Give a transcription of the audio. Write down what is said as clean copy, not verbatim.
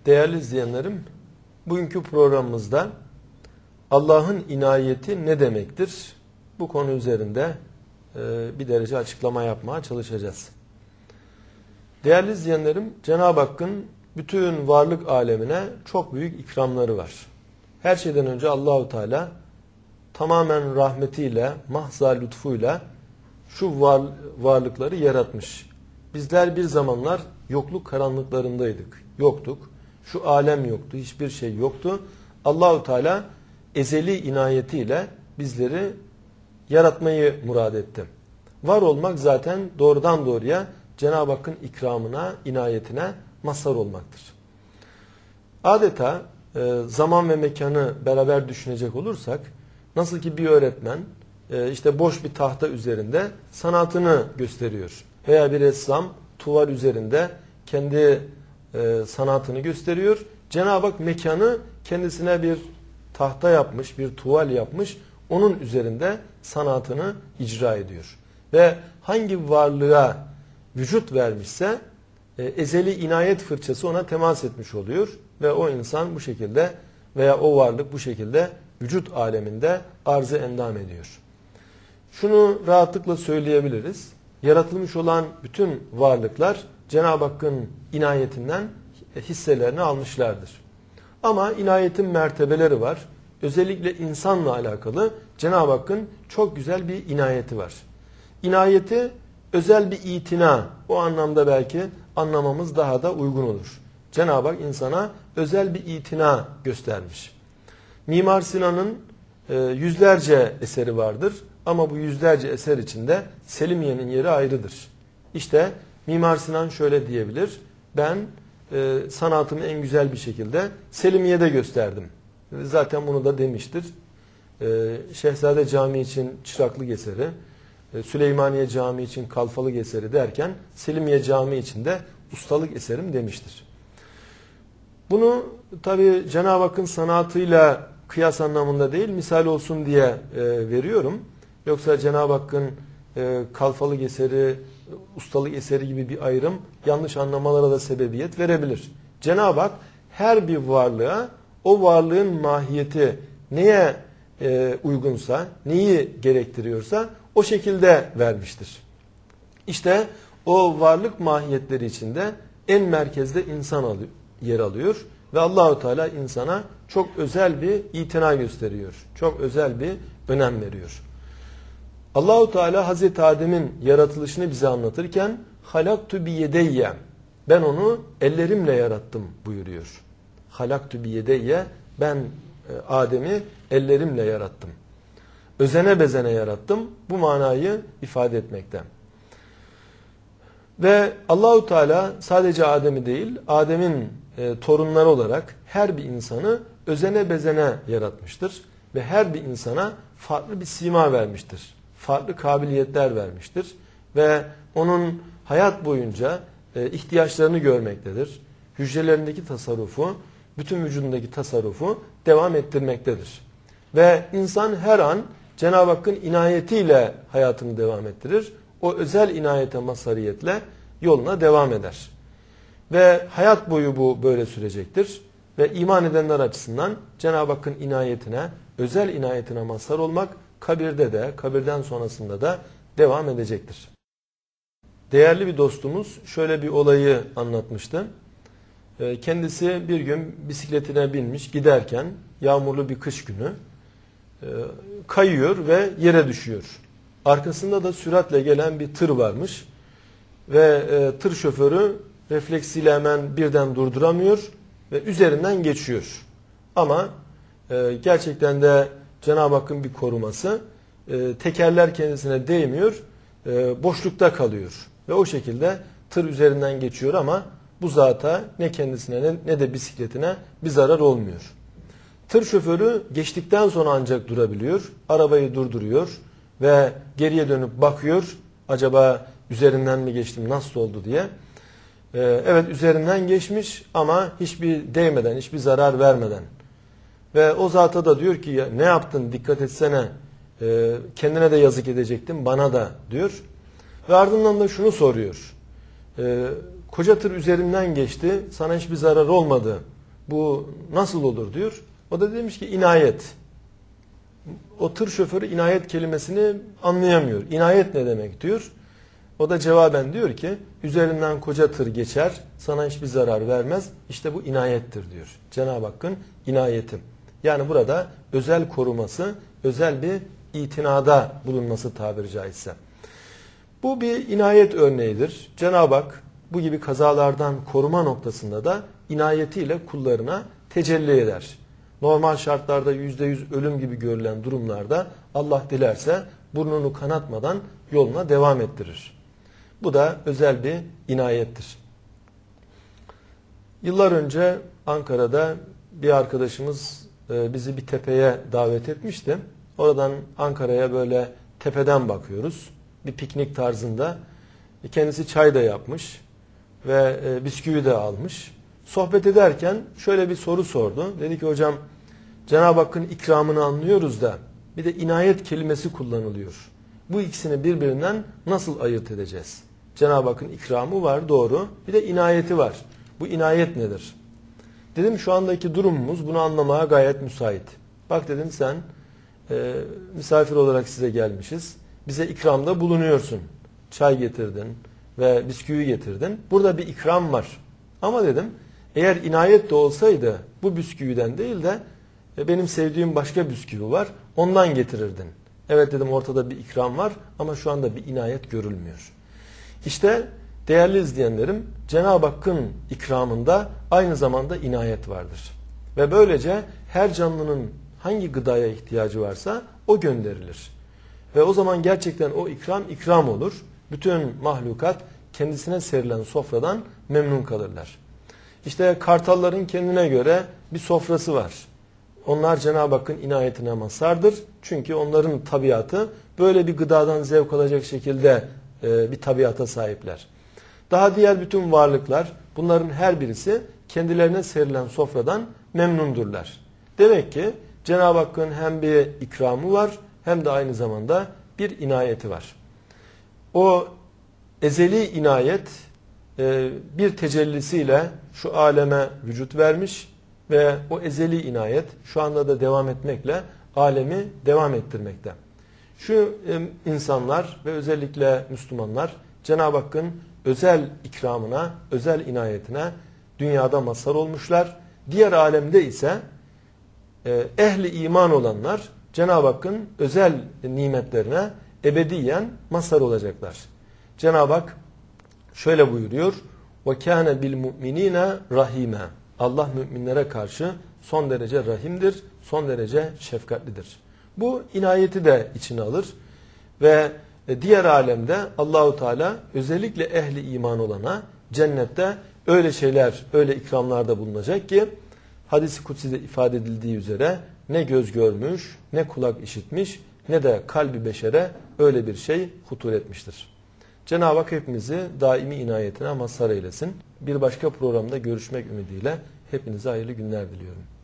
Değerli izleyenlerim, bugünkü programımızda Allah'ın inayeti ne demektir? Bu konu üzerinde bir derece açıklama yapmaya çalışacağız. Değerli izleyenlerim, Cenab-ı Hakk'ın bütün varlık alemine çok büyük ikramları var. Her şeyden önce Allahu Teala tamamen rahmetiyle, mahza lütfuyla şu varlıkları yaratmış. Bizler bir zamanlar yokluk karanlıklarındaydık, yoktuk. Şu alem yoktu, hiçbir şey yoktu. Allahu Teala ezeli inayetiyle bizleri yaratmayı murad etti. Var olmak zaten doğrudan doğruya Cenab-ı Hakk'ın ikramına, inayetine mazhar olmaktır. Adeta zaman ve mekanı beraber düşünecek olursak, nasıl ki bir öğretmen işte boş bir tahta üzerinde sanatını gösteriyor veya bir ressam tuval üzerinde kendi sanatını gösteriyor. Cenab-ı Hak mekanı kendisine bir tahta yapmış, bir tuval yapmış, onun üzerinde sanatını icra ediyor. Ve hangi varlığa vücut vermişse ezeli inayet fırçası ona temas etmiş oluyor ve o insan bu şekilde veya o varlık bu şekilde vücut aleminde arz-ı endam ediyor. Şunu rahatlıkla söyleyebiliriz. Yaratılmış olan bütün varlıklar Cenab-ı Hakk'ın inayetinden hisselerini almışlardır. Ama inayetin mertebeleri var. Özellikle insanla alakalı Cenab-ı Hakk'ın çok güzel bir inayeti var. İnayeti özel bir itina, o anlamda belki anlamamız daha da uygun olur. Cenab-ı Hak insana özel bir itina göstermiş. Mimar Sinan'ın yüzlerce eseri vardır ama bu yüzlerce eser içinde Selimiye'nin yeri ayrıdır. İşte Mimar Sinan şöyle diyebilir: ben sanatımı en güzel bir şekilde Selimiye'de gösterdim. Zaten bunu da demiştir. Şehzade Camii için çıraklık eseri, Süleymaniye Camii için kalfalık eseri derken Selimiye Camii için de ustalık eserim demiştir. Bunu tabi Cenab-ı Hakk'ın sanatıyla kıyas anlamında değil, misal olsun diye veriyorum. Yoksa Cenab-ı Hakk'ın kalfalık eseri, ustalık eseri gibi bir ayrım yanlış anlamalara da sebebiyet verebilir. Cenab-ı Hak her bir varlığa o varlığın mahiyeti neye uygunsa, neyi gerektiriyorsa o şekilde vermiştir. İşte o varlık mahiyetleri içinde en merkezde insan yer alıyor ve Allahu Teala insana çok özel bir itina gösteriyor. Çok özel bir önem veriyor. Allahu Teala Hazreti Adem'in yaratılışını bize anlatırken halaktu bi yedeyye, ben onu ellerimle yarattım buyuruyor. Halaktu bi yedeyye, ben Adem'i ellerimle yarattım. Özene bezene yarattım. Bu manayı ifade etmekte. Ve Allahu Teala sadece Adem'i değil, Adem'in torunları olarak her bir insanı özene bezene yaratmıştır. Ve her bir insana farklı bir sima vermiştir. Farklı kabiliyetler vermiştir. Ve onun hayat boyunca ihtiyaçlarını görmektedir. Hücrelerindeki tasarrufu, bütün vücudundaki tasarrufu devam ettirmektedir. Ve insan her an Cenab-ı Hakk'ın inayetiyle hayatını devam ettirir. O özel inayete mazhariyetle yoluna devam eder. Ve hayat boyu bu böyle sürecektir. Ve iman edenler açısından Cenab-ı Hakk'ın inayetine, özel inayetine mazhar olmak kabirde de, kabirden sonrasında da devam edecektir. Değerli bir dostumuz şöyle bir olayı anlatmıştı. Kendisi bir gün bisikletine binmiş giderken, yağmurlu bir kış günü, kayıyor ve yere düşüyor. Arkasında da süratle gelen bir tır varmış ve tır şoförü refleksiyle hemen birden durduramıyor ve üzerinden geçiyor. Ama gerçekten de Cenab-ı Hakk'ın bir koruması, tekerler kendisine değmiyor, boşlukta kalıyor ve o şekilde tır üzerinden geçiyor ama bu zata ne kendisine ne de bisikletine bir zarar olmuyor. Tır şoförü geçtikten sonra ancak durabiliyor. Arabayı durduruyor ve geriye dönüp bakıyor. Acaba üzerinden mi geçtim, nasıl oldu diye. Evet, üzerinden geçmiş ama hiçbir değmeden, hiçbir zarar vermeden. Ve o zata da diyor ki, ya ne yaptın, dikkat etsene, kendine de yazık edecektin, bana da diyor. Ve ardından da şunu soruyor. Koca tır üzerinden geçti, sana hiçbir zarar olmadı. bu nasıl olur diyor. O da demiş ki inayet. O tır şoförü inayet kelimesini anlayamıyor. İnayet ne demek diyor. O da cevaben diyor ki üzerinden koca tır geçer, sana hiçbir zarar vermez. İşte bu inayettir diyor. Cenab-ı Hakk'ın inayeti. Yani burada özel koruması, özel bir itinada bulunması tabiri caizse. Bu bir inayet örneğidir. Cenab-ı Hak bu gibi kazalardan koruma noktasında da inayetiyle kullarına tecelli eder. Normal şartlarda %100 ölüm gibi görülen durumlarda Allah dilerse burnunu kanatmadan yoluna devam ettirir. Bu da özel bir inayettir. Yıllar önce Ankara'da bir arkadaşımız bizi bir tepeye davet etmişti. Oradan Ankara'ya böyle tepeden bakıyoruz. Bir piknik tarzında. Kendisi çay da yapmış ve bisküvi de almış. Sohbet ederken şöyle bir soru sordu. Dedi ki hocam Cenab-ı Hakk'ın ikramını anlıyoruz da bir de inayet kelimesi kullanılıyor. Bu ikisini birbirinden nasıl ayırt edeceğiz? Cenab-ı Hakk'ın ikramı var doğru. Bir de inayeti var. Bu inayet nedir? Dedim şu andaki durumumuz bunu anlamaya gayet müsait. Bak dedim sen misafir olarak size gelmişiz. Bize ikramda bulunuyorsun. Çay getirdin ve bisküvi getirdin. Burada bir ikram var. Ama dedim eğer inayet de olsaydı bu bisküviden değil de benim sevdiğim başka bisküvi var. Ondan getirirdin. Evet dedim ortada bir ikram var ama şu anda bir inayet görülmüyor. İşte değerli izleyenlerim Cenab-ı Hakk'ın ikramında aynı zamanda inayet vardır. Ve böylece her canlının hangi gıdaya ihtiyacı varsa o gönderilir. Ve o zaman gerçekten o ikram olur. Bütün mahlukat kendisine serilen sofradan memnun kalırlar. İşte kartalların kendine göre bir sofrası var. Onlar Cenab-ı Hakk'ın inayetine mazhardır. Çünkü onların tabiatı böyle bir gıdadan zevk alacak şekilde bir tabiata sahipler. Daha diğer bütün varlıklar bunların her birisi kendilerine serilen sofradan memnundurlar. Demek ki Cenab-ı Hakk'ın hem bir ikramı var hem de aynı zamanda bir inayeti var. O ezeli inayet bir tecellisiyle şu aleme vücut vermiş ve o ezeli inayet şu anda da devam etmekle alemi devam ettirmekte. Şu insanlar ve özellikle Müslümanlar Cenab-ı Hakk'ın özel ikramına, özel inayetine dünyada mazhar olmuşlar. Diğer alemde ise ehli iman olanlar Cenab-ı Hakk'ın özel nimetlerine ebediyen mazhar olacaklar. Cenab-ı Hak şöyle buyuruyor: وَكَانَ بِالْمُؤْمِنِينَ رَحِيمًا Allah müminlere karşı son derece rahimdir, son derece şefkatlidir. Bu inayeti de içine alır ve diğer alemde Allahu Teala özellikle ehli iman olana cennette öyle şeyler, öyle ikramlarda bulunacak ki hadis-i kutsi'de ifade edildiği üzere ne göz görmüş, ne kulak işitmiş, ne de kalbi beşere öyle bir şey hutur etmiştir. Cenab-ı Hak hepimizi daimi inayetine mazhar eylesin. Bir başka programda görüşmek ümidiyle hepinize hayırlı günler diliyorum.